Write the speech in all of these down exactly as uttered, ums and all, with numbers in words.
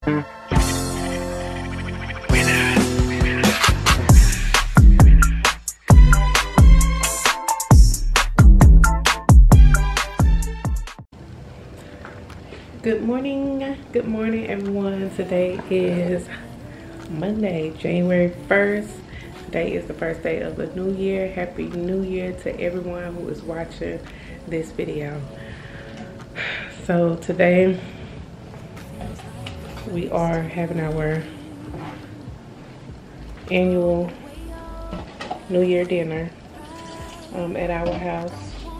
Good morning, good morning everyone. Today is Monday, January first. Today is the first day of the new year. Happy New Year to everyone who is watching this video. So today we are having our annual New Year dinner um, at our house.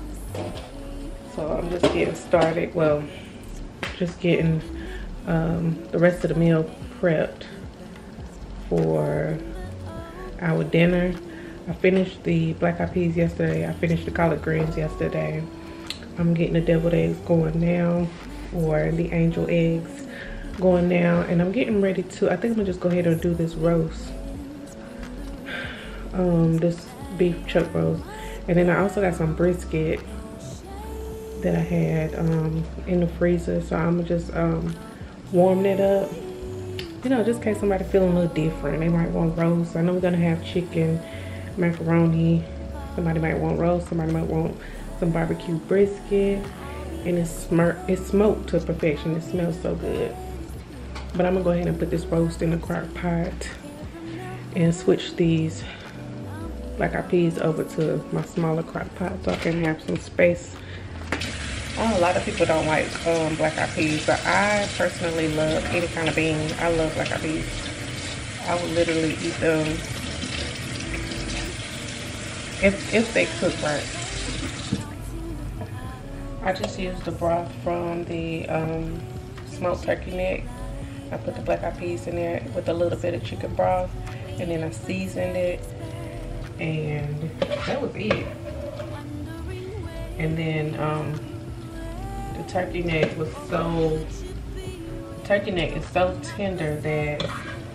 So I'm just getting started. Well, just getting um, the rest of the meal prepped for our dinner. I finished the black eyed peas yesterday. I finished the collard greens yesterday. I'm getting the deviled eggs going now, or the angel eggs going now, and I'm getting ready to, I think I'm gonna just go ahead and do this roast, um, this beef chuck roast. And then I also got some brisket that I had um, in the freezer, so I'm gonna just um, warm it up, you know, just in case somebody feeling a little different. They might want roast. I know we're gonna have chicken, macaroni. Somebody might want roast. Somebody might want some barbecue brisket, and it's smir it's smoked to perfection. It smells so good. But I'm gonna go ahead and put this roast in the crock pot and switch these black eyed peas over to my smaller crock pot so I can have some space. Oh, a lot of people don't like um, black eyed peas, but I personally love any kind of bean. I love black eyed peas. I would literally eat them if, if they cook right. I just used the broth from the um, smoked turkey neck. I put the black eyed peas in there with a little bit of chicken broth, and then I seasoned it, and that was it. And then um, the turkey neck was so, the turkey neck is so tender that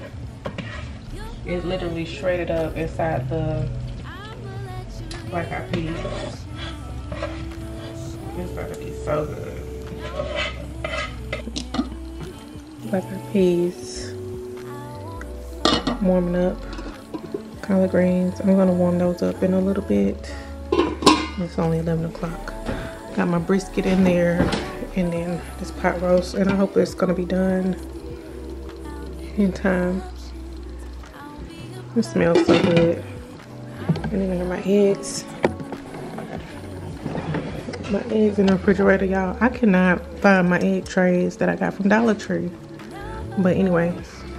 it literally shredded up inside the black eyed peas. It's about to be so good. Black eyed peas warming up. Collard greens, I'm gonna warm those up in a little bit. It's only eleven o'clock. Got my brisket in there, and then this pot roast, and I hope it's gonna be done in time. It smells so good. And then I got my eggs. My eggs in the refrigerator, y'all. I cannot find my egg trays that I got from Dollar Tree. But anyway.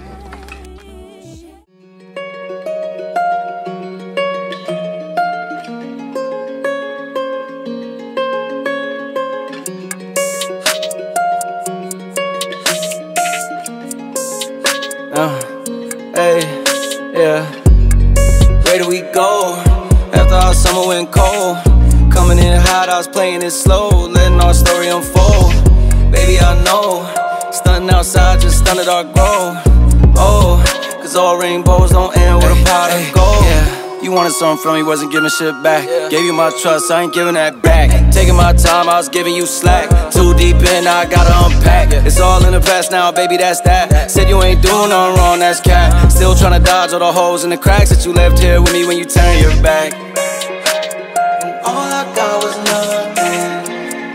Uh, hey, yeah. Where do we go? After our summer went cold, coming in hot, I was playing it slow, letting our story unfold. Baby, I know, stunting outside, just stunted our growth. Oh, cause all rainbows don't end with a pot of gold. Yeah. You wanted something from me, wasn't giving shit back. Yeah. Gave you my trust, I ain't giving that back. Taking my time, I was giving you slack. Too deep in, now I gotta unpack. Yeah. It's all in the past now, baby, that's that. Said you ain't doing nothing wrong, that's cat. Still trying to dodge all the holes and the cracks that you left here with me when you turn your back. And all I got was nothing.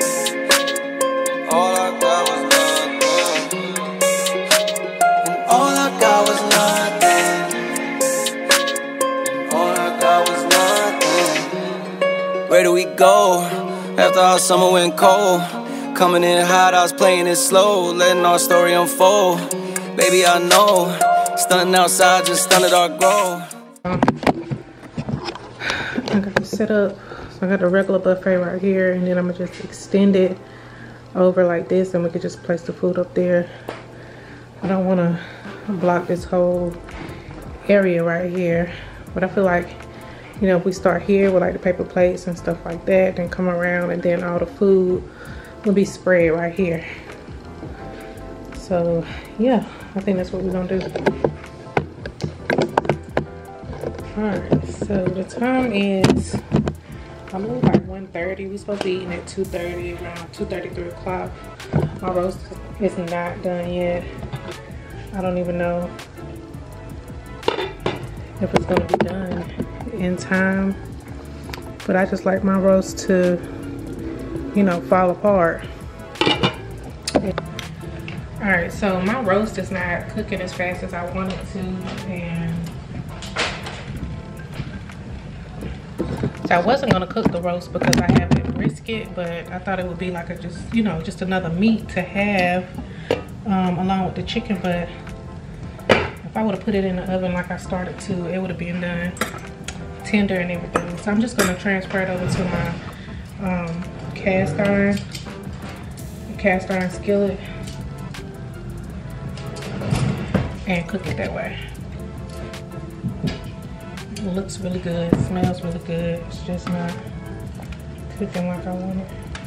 All I got was nothing. And all I got was nothing. Where do we go? After our summer went cold, coming in hot, I was playing it slow, letting our story unfold. Baby, I know, stunting outside, just stunted our growth. I got it set up. So I got the regular buffet right here, and then I'm gonna just extend it over like this, and we could just place the food up there. I don't wanna block this whole area right here, but I feel like, you know, if we start here with like the paper plates and stuff like that, then come around, and then all the food will be spread right here. So yeah, I think that's what we're gonna do. All right, so the time is, I believe, like one thirty. We're supposed to be eating at two thirty, around two thirty, three o'clock. My roast is not done yet. I don't even know if it's gonna be done in time, but I just like my roast to, you know, fall apart. All right, so my roast is not cooking as fast as I want it to, and so I wasn't gonna cook the roast because I have it brisket, but I thought it would be like a just, you know, just another meat to have um, along with the chicken. But if I would have put it in the oven like I started to, it would have been done tender and everything. So I'm just gonna transfer it over to my um, cast iron, cast iron skillet, and cook it that way. It looks really good, it smells really good. It's just not cooking like I want it.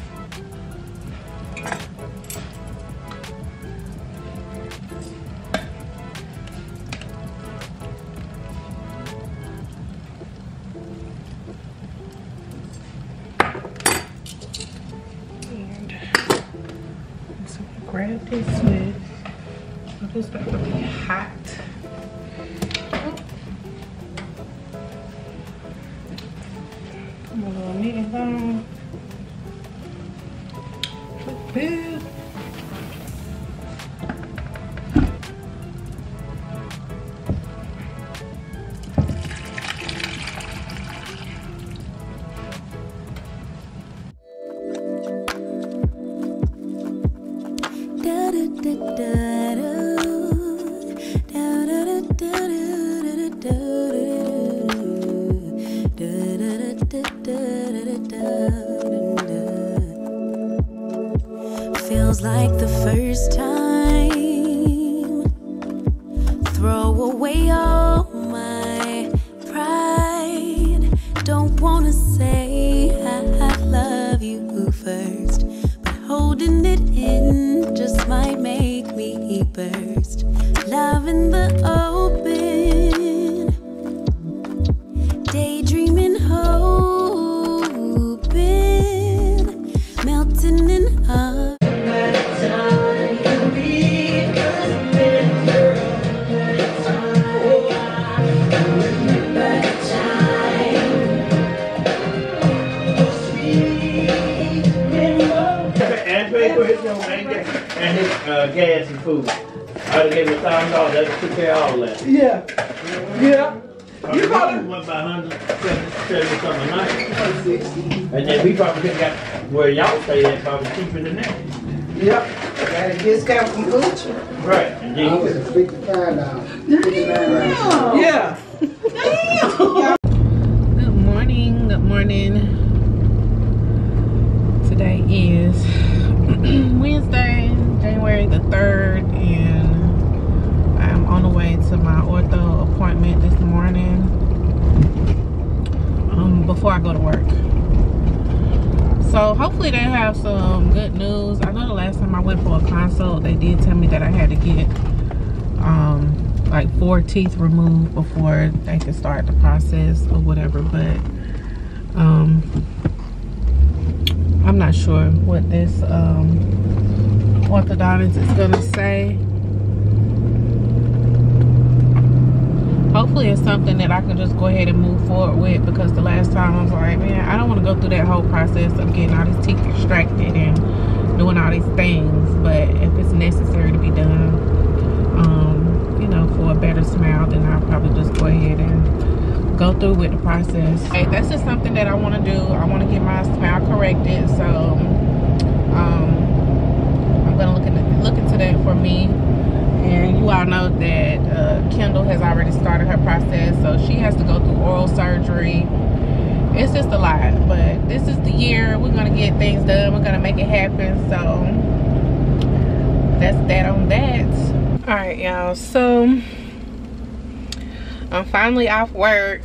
And so I grab this with, so this about to be hot. A little meat and bone. Boop. Feels like the first time. Throw away all my pride. Don't wanna say I love you first, but holding it in just might make me burst. Love in the open, daydreaming, hoping, melting in up. And his uh, gas and food. I'd have gave him a thousand dollars. That took care of all that. Yeah. Yeah. You probably went by one hundred seventy something a night. And then we probably could have got where y'all stay at probably cheaper than that. Yep. Got a discount from Gucci. Right. And then you could fifty-five dollars. fifty-nine dollars. Yeah. Good morning, good morning. Today is Wednesday, January the third, and I'm on the way to my ortho appointment this morning um, before I go to work. So hopefully they have some good news. I know the last time I went for a consult, they did tell me that I had to get um, like four teeth removed before they could start the process or whatever, but um, I'm not sure what this um, orthodontist is gonna say. Hopefully it's something that I can just go ahead and move forward with, because the last time I was like, man, I don't want to go through that whole process of getting all these teeth extracted and doing all these things. But if it's necessary to be done, um, you know, for a better smile, then I'll probably just go ahead and go through with the process. Hey, that's just something that I want to do. I want to get my smile corrected, so um, I'm gonna look into look into that for me. And you all know that uh, Kendall has already started her process, so she has to go through oral surgery. It's just a lot, but this is the year we're gonna get things done. We're gonna make it happen. So that's that on that. All right, y'all. So I'm finally off work,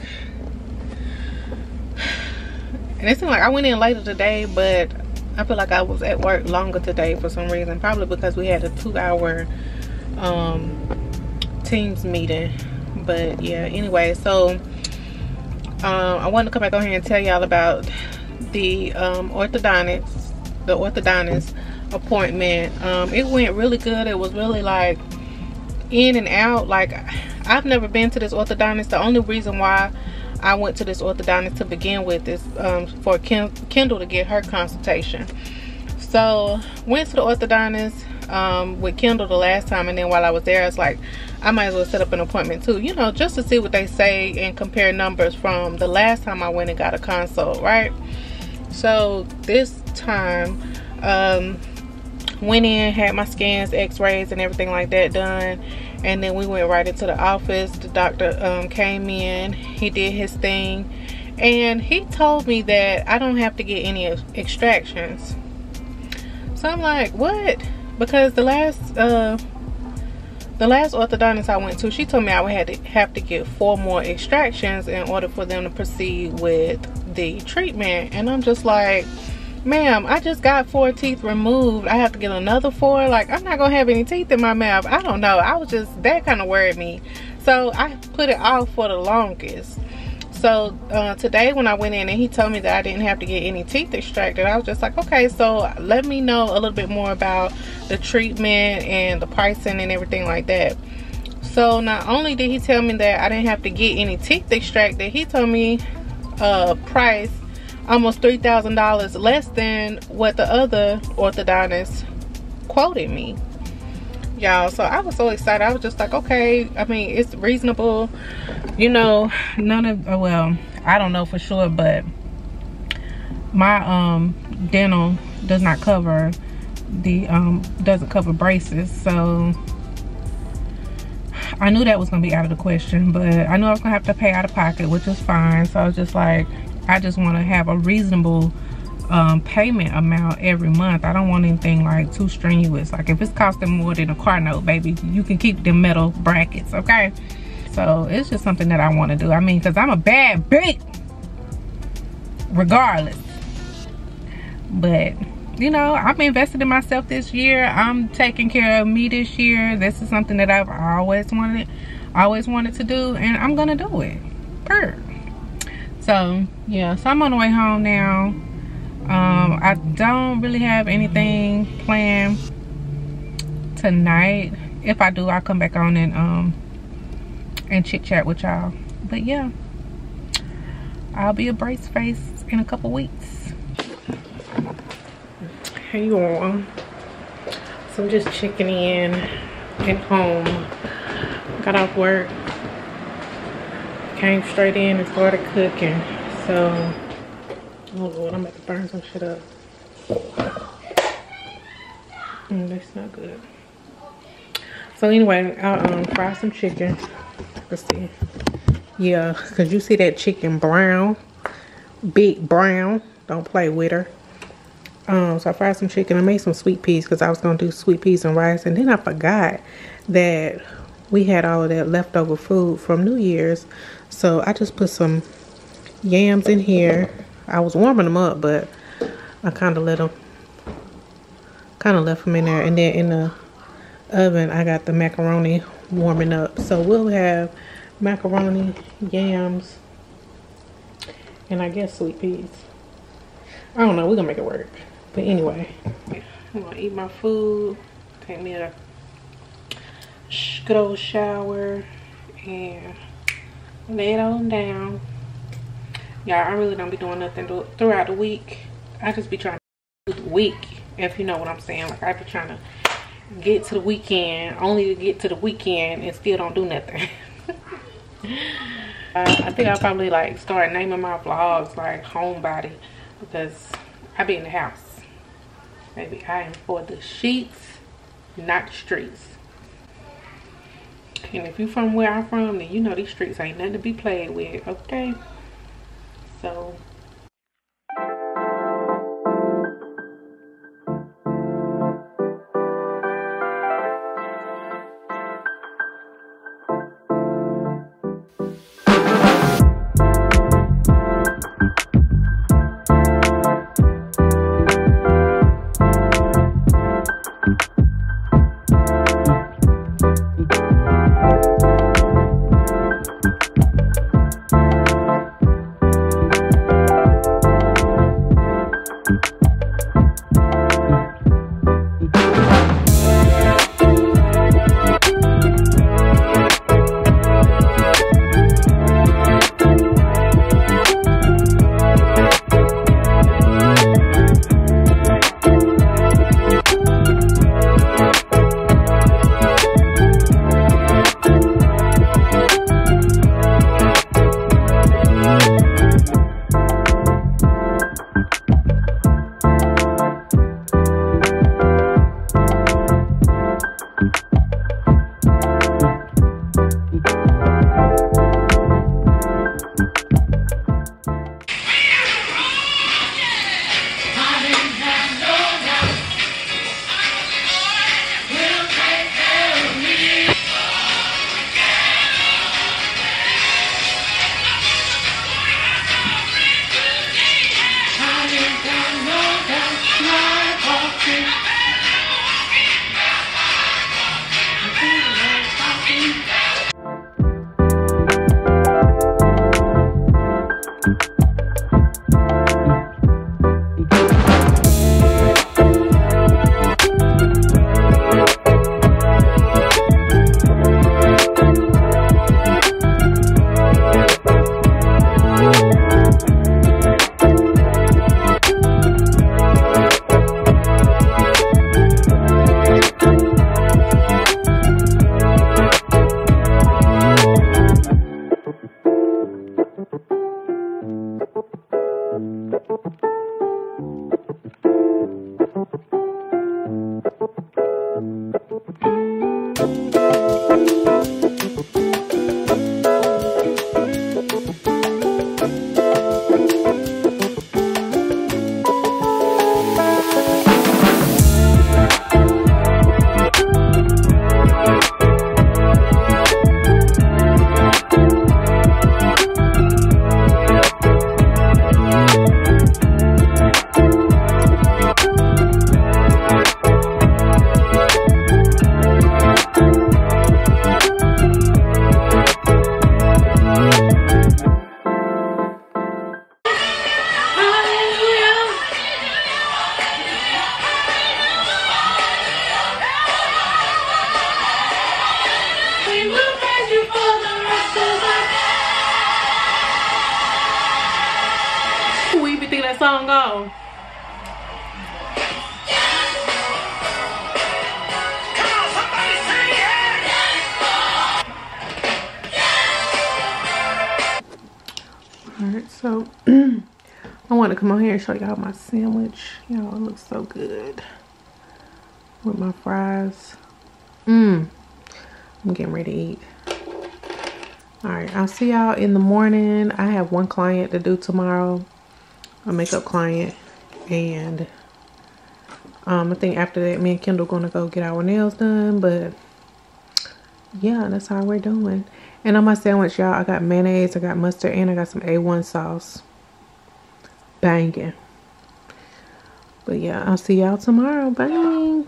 and it seemed like I went in later today, but I feel like I was at work longer today for some reason. Probably because we had a two-hour um, Teams meeting. But yeah, anyway, so um, I wanted to come back on here and tell y'all about the um, orthodontist, the orthodontist appointment. Um, it went really good. It was really like in and out. Like, I've never been to this orthodontist. The only reason why I went to this orthodontist to begin with is um, for Kendall to get her consultation. So went to the orthodontist um, with Kendall the last time, and then while I was there, it's like I might as well set up an appointment too, you know, just to see what they say and compare numbers from the last time I went and got a consult, right? So this time, um, went in, had my scans, x-rays and everything like that done, and then we went right into the office. The doctor um, came in, he did his thing, and he told me that I don't have to get any extractions. So I'm like, what? Because the last uh, the last orthodontist I went to, she told me I would have to, have to get four more extractions in order for them to proceed with the treatment. And I'm just like, ma'am, I just got four teeth removed. I have to get another four? Like, I'm not gonna have any teeth in my mouth. I don't know. I was just, that kind of worried me. So I put it off for the longest. So uh, today when I went in and he told me that I didn't have to get any teeth extracted, I was just like, okay, so let me know a little bit more about the treatment and the pricing and everything like that. So not only did he tell me that I didn't have to get any teeth extracted, he told me uh, price almost three thousand dollars less than what the other orthodontist quoted me, y'all. So I was so excited. I was just like, okay, I mean, it's reasonable, you know. None of, well, I don't know for sure, but my um dental does not cover the um doesn't cover braces, so I knew that was gonna be out of the question. But I knew I was gonna have to pay out of pocket, which is fine. So I was just like, I just want to have a reasonable um, payment amount every month. I don't want anything like too strenuous. Like, if it's costing more than a car note, baby, you can keep the metal brackets, okay? So it's just something that I want to do. I mean, because I'm a bad bitch regardless. But, you know, I'm invested in myself this year. I'm taking care of me this year. This is something that I've always wanted, always wanted to do, and I'm going to do it. Purr. So yeah, so I'm on the way home now. um I don't really have anything planned tonight. If I do, I'll come back on and um and chit chat with y'all. But yeah, I'll be a brace face in a couple weeks. Hey y'all, so I'm just checking in at home. Got off work, came straight in and started cooking. So, oh Lord, I'm about to burn some shit up. Mm, that's not good. So anyway, I'll um, fry some chicken. Let's see. Yeah, because you see that chicken brown, big brown. Don't play with her. Um, so I fried some chicken. I made some sweet peas because I was going to do sweet peas and rice. And then I forgot that we had all of that leftover food from New Year's. So I just put some yams in here. I was warming them up, but I kind of let them, kind of left them in there. And then in the oven, I got the macaroni warming up. So we'll have macaroni, yams, and I guess sweet peas. I don't know. We're going to make it work. But anyway, I'm going to eat my food, take me a good old shower, and lay it on down. Y'all, I really don't be doing nothing throughout the week. I just be trying to do the week, if you know what I'm saying. Like, I be trying to get to the weekend, only to get to the weekend and still don't do nothing. uh, I think I'll probably like start naming my vlogs like homebody, because I be in the house. Baby, I am for the sheets, not the streets. And if you from where I'm from, then you know these streets ain't nothing to be played with, okay? So song on. Alright, so I want to come on here and show y'all my sandwich. Y'all, it looks so good. With my fries. Mmm. I'm getting ready to eat. Alright, I'll see y'all in the morning. I have one client to do tomorrow. A makeup client. And um, I think after that, me and Kendall gonna go get our nails done. But yeah, that's how we're doing. And on my sandwich, y'all, I got mayonnaise, I got mustard, and I got some A one sauce. Banging. But yeah, I'll see y'all tomorrow. Bye.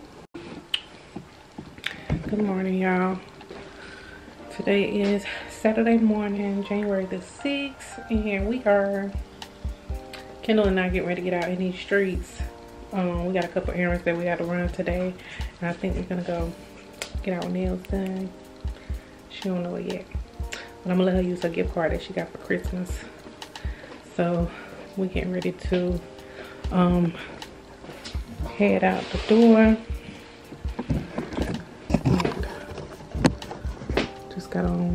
Good morning, y'all. Today is Saturday morning, January the sixth, and we are, Kendall and I getting ready to get out in these streets. Um, we got a couple errands that we got to run today, and I think we're gonna go get our nails done. She don't know it yet, but I'm gonna let her use her gift card that she got for Christmas. So we're getting ready to um, head out the door. Just got on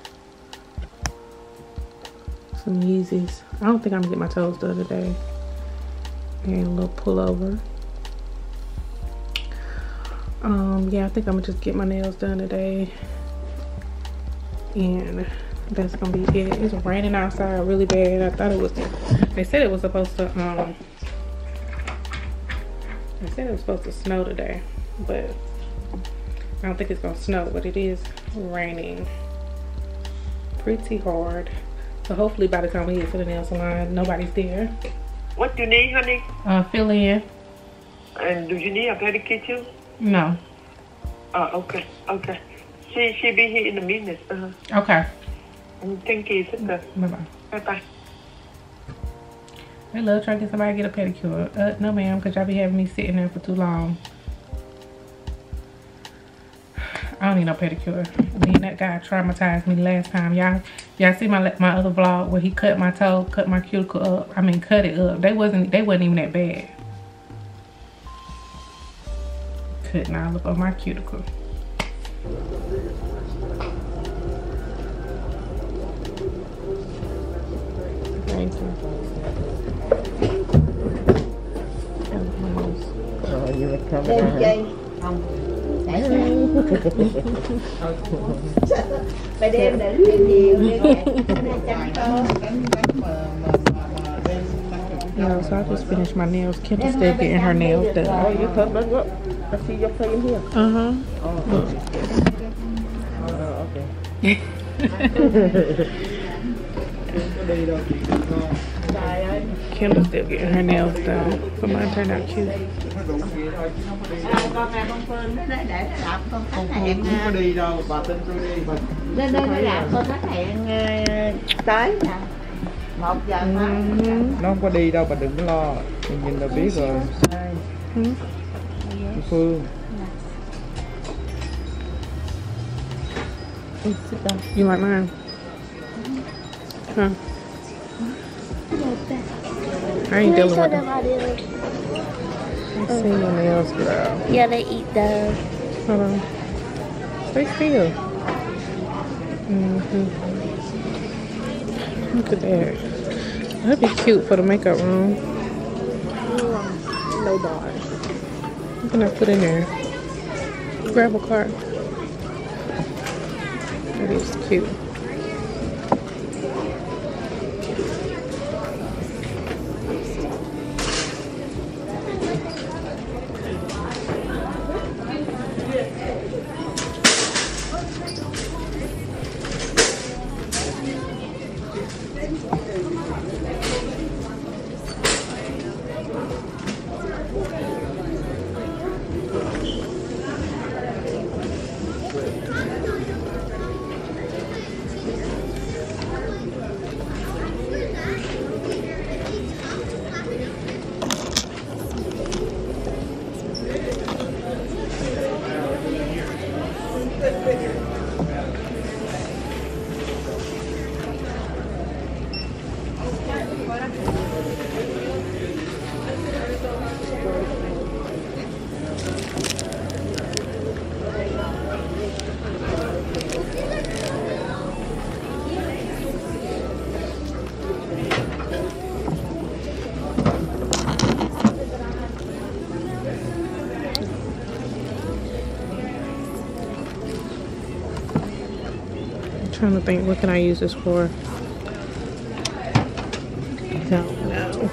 some Yeezys. I don't think I'm gonna get my toes done today. And a little pullover. Um, yeah, I think I'm gonna just get my nails done today. And that's gonna be it. It's raining outside really bad. I thought it was, they said it was supposed to, um, they said it was supposed to snow today. But I don't think it's gonna snow, but it is raining pretty hard. So hopefully by the time we get to the nail salon, nobody's there. What do you need, honey? Uh, fill in. And do you need a pedicure too? No. Oh, okay, okay. She she be here in a minute. Uh-huh. Okay. Thank you, sister. Bye bye. Bye bye. I love trying to get somebody to get a pedicure. Uh, no ma'am, because y'all be having me sitting there for too long. I don't need no pedicure. Me and that guy traumatized me last time. Y'all y'all see my my other vlog where he cut my toe, cut my cuticle up. I mean cut it up. They wasn't they wasn't even that bad. Cutting all up on my cuticle. Thank you. Oh, you were coming on. Phải đem đến cái nhiều để chăm con. Yeah, so I just finished my nails. Kendall's still getting her nails done. Oh, you cut that up. I see your face here. Uh-huh. Oh, okay. Kendall's still getting her nails done, but mine turned out cute. Con này con Phương nó để nó đạp con khách hẹn. Không có đi đâu, bà tin tôi đi. Nên nó đạp con khách hẹn tới nè. Một giờ mà. Nó không có đi đâu, bà đừng có lo. Mình nhìn là biết rồi. Phương. You like mine? Huh? I ain't dealing with them. I see your nails, girl. Yeah, they eat those. Hold on. Stay still. Mm-hmm. Look at that. That'd be cute for the makeup room. No bars. What can I put in there? Grab a card. That is cute. trying to think, what can I use this for? Don't know.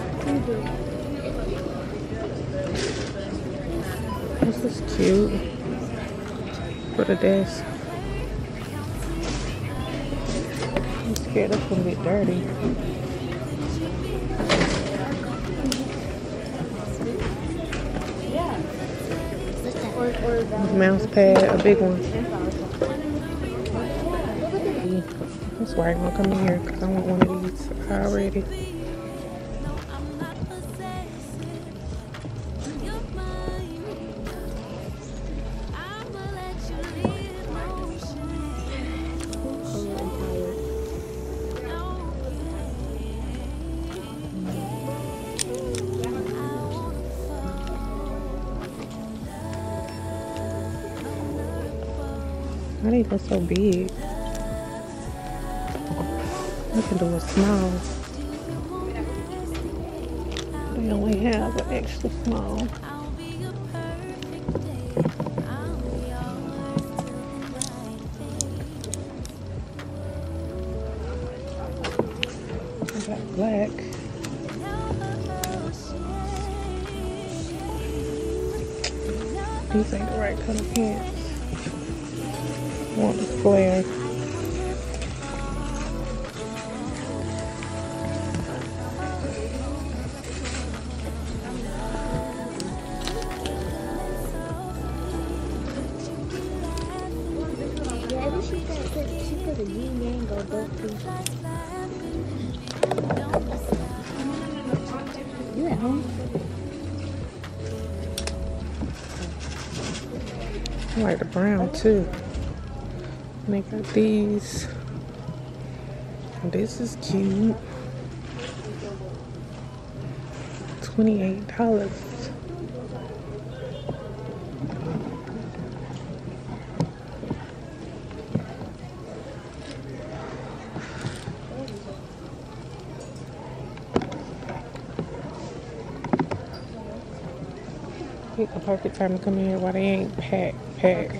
This is cute for the desk. I'm scared it's gonna get dirty. Mouse pad, a big one. That's why I'm gonna come in here because I want one of these already. Why they go so big? I can do a small. They only have an extra small. I got black. These ain't the right color pants. I want the flare. You at home? I like the brown too. And they got these. This is cute. twenty-eight dollars. Pick a perfect time to come in here while they ain't packed, packed.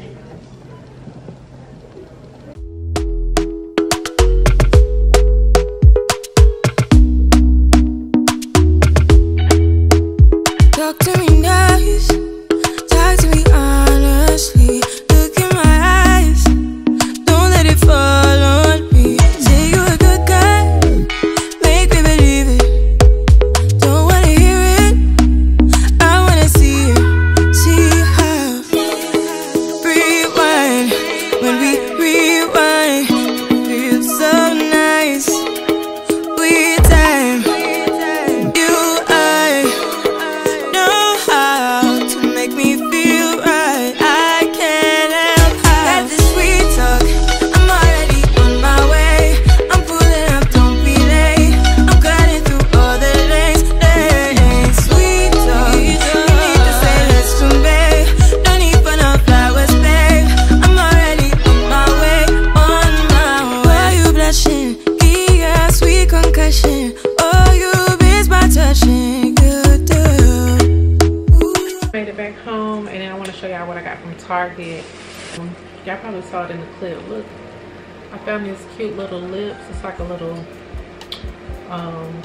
Talk to me nice, talk to me honestly. Look in my eyes, don't let it fall on me. Say you a good guy, make me believe it. Don't wanna hear it, I wanna see it. See how rewind, when we rewind, feels so nice. We time, you I know how to make me feel right. I can't help how that this sweet talk. I'm already on my way. I'm pulling up, don't be late. I'm cutting through all the lanes, lanes. Sweet talk, you need to say let's convey. No need for no flowers, babe. I'm already on my way, on my way. Why you blushing? Yeah, sweet concussion. Oh, you miss my touching. Good do. Made it back home, and then I want to show y'all what I got from Target. Um, y'all probably saw it in the clip. Look, I found these cute little lips. It's like a little um,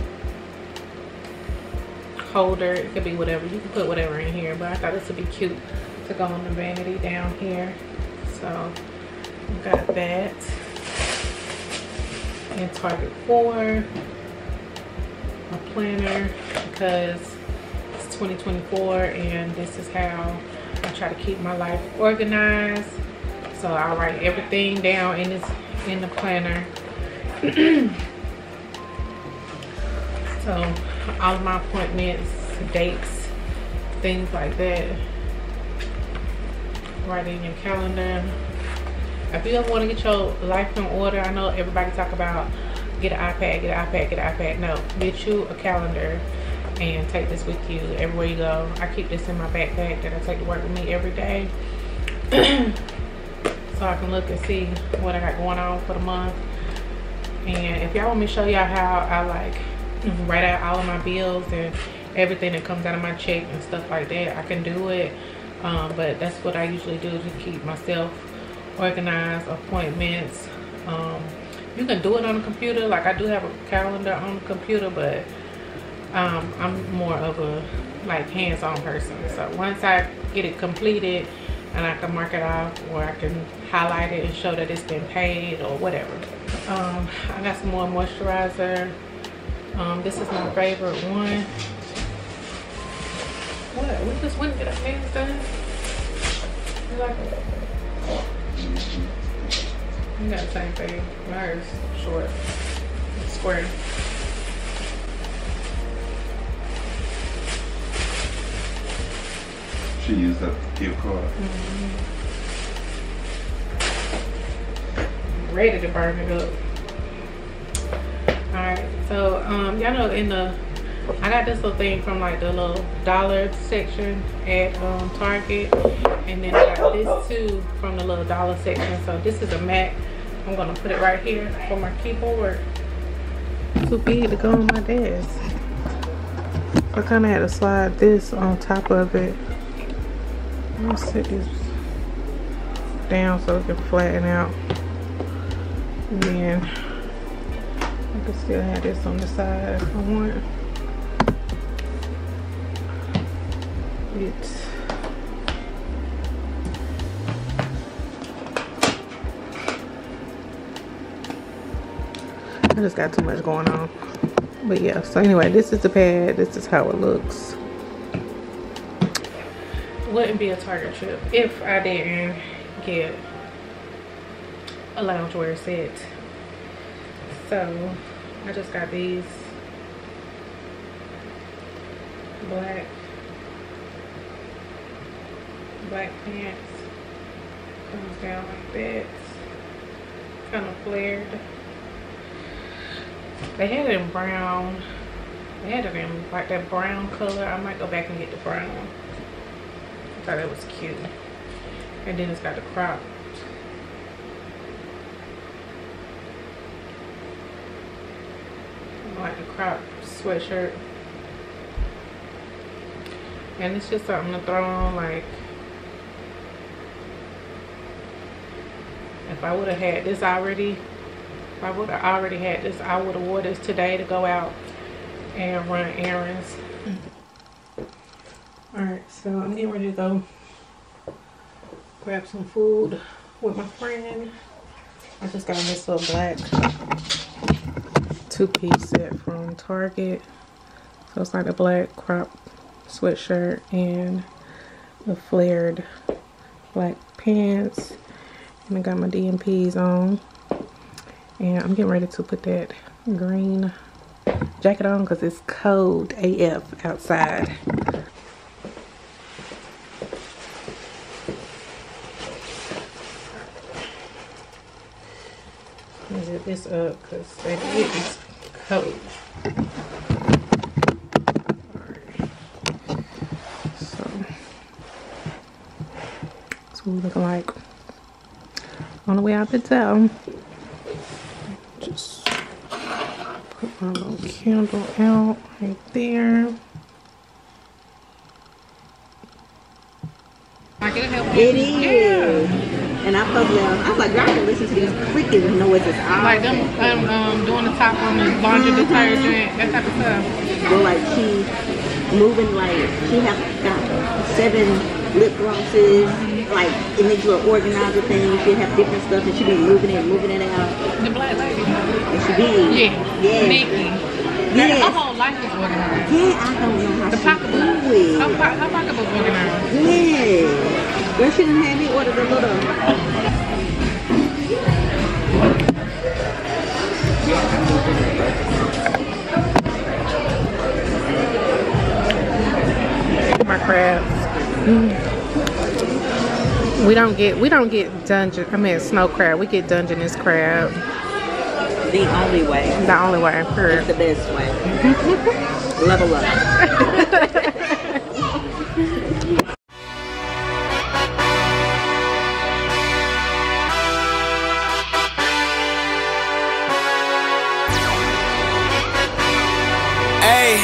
holder. It could be whatever. You can put whatever in here, but I thought this would be cute to go on the vanity down here. So I got that. And Target four, a planner, because it's twenty twenty-four and this is how I try to keep my life organized. So I write everything down in this in the planner. So all of my appointments, dates, things like that, write it in your calendar. If you ever want to get your life in order, I know everybody talk about get an iPad, get an iPad, get an iPad. No, get you a calendar and take this with you everywhere you go. I keep this in my backpack that I take to work with me every day. So I can look and see what I got going on for the month. And if y'all want me to show y'all how I like write out all of my bills and everything that comes out of my check and stuff like that, I can do it. Um, but that's what I usually do to keep myself organized, appointments, Um, you can do it on the computer. Like I do have a calendar on the computer, but um, I'm more of a like hands-on person. So once I get it completed and I can mark it off, or I can highlight it and show that it's been paid or whatever. Um, I got some more moisturizer. Um, this is my favorite one. What? We just went and get our nails done. You like it? You got the same thing. Mine is short, square. She used that gift card. Mm-hmm. Ready to burn it up. Alright, so um y'all know in the I got this little thing from like the little dollar section at um Target, and then I got this too from the little dollar section. So this is a mat. I'm gonna put it right here for my keyboard. Too big to go on my desk. I kinda had to slide this on top of it. I'm gonna set this down so it can flatten out. And then I can still have this on the side if I want. It's I just got too much going on. But yeah, so anyway, this is the pad. This is how it looks. Wouldn't be a Target trip if I didn't get a loungewear set. So I just got these black black pants. Comes down like that. Kind of flared. They had it in brown. They had it in like that brown color. I might go back and get the brown. I thought it was cute. And then it's got the crop. Like the crop sweatshirt. And it's just something to throw on, like if I would have had this already, if I would have already had this, I would have wore this today to go out and run errands. Alright, so I'm getting ready to go grab some food with my friend. I just got this little black two-piece set from Target. So it's like a black crop sweatshirt and the flared black pants. And I got my D M Ps on. And I'm getting ready to put that green jacket on because it's cold A F outside. Zip this up because it is cold. Alright. So that's what we're looking like on the way out the door. Just put my little candle out right there. It is. Yeah. And I probably, I was like, girl, I can listen to these cricket noises all like them um, um, doing the top on the laundry detergent, that type of stuff. Well, like she moving, like she have got seven lip glosses, like in these little organizer things. She have different stuff and she be moving it, moving it out. The black lady. And she be. Yeah. Yeah. Nikki. Yes. Her whole life is organized. Yeah, I don't know how the she pocketbook. do it. Her, her pocketbook organized. Yeah. Girl, she done had me order the little. My crabs. Mm. We don't get we don't get dungeon. I mean snow crab. We get Dungeness crab. The only way. The only way. Period. It's the best way. Level up. Hey,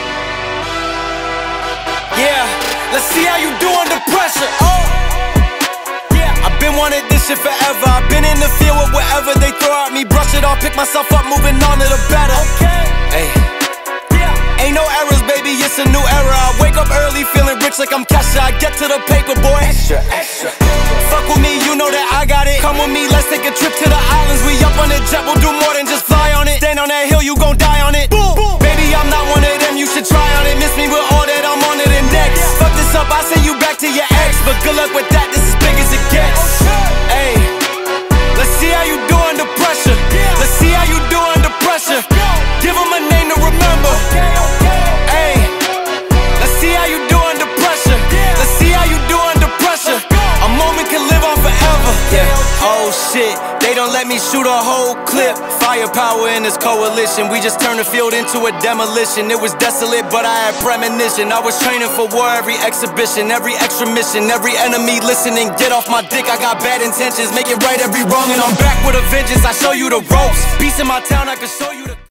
yeah, let's see how you do under pressure. Oh, yeah, I've been wanting this shit forever. I've been in the field with whatever they throw me brush it off, pick myself up, moving on to the better. Hey. Ain't no errors, baby, it's a new era. I wake up early, feeling rich like I'm Kesha. I get to the paper, boy. Extra, extra. Fuck with me, you know that I got it. Come with me, let's take a trip to the islands. We up on the jet, we'll do more than just fly on it. Stand on that hill, you gon' die on it. Boom, boom. Baby, I'm not one of them, you should try on it. Miss me with all that, I'm on it and next. Fuck this up, I send you back to your ex. But good luck with that, this is big as it gets. Ayy, let's see how you do under pressure. Let's see how you do under pressure. Give them a name to remember. Ayy, let's see how you do under pressure. Let's see how you do under pressure. A moment can live on forever. Yeah, oh shit, they don't let me shoot a whole clip. Firepower in this coalition. We just turned the field into a demolition. It was desolate, but I had premonition. I was training for war, every exhibition, every extra mission, every enemy listening. Get off my dick, I got bad intentions. Make it right every wrong, and I'm back with a vengeance. I show you the ropes. Peace in my town, I can show you the